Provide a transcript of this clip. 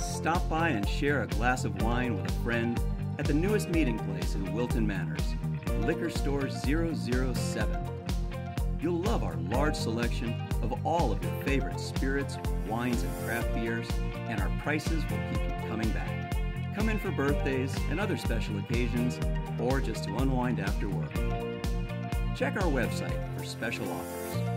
Stop by and share a glass of wine with a friend at the newest meeting place in Wilton Manors, Liquor Store 007. You'll love our large selection of all of your favorite spirits, wines, and craft beers, and our prices will keep you coming back. Come in for birthdays and other special occasions, or just to unwind after work. Check our website for special offers.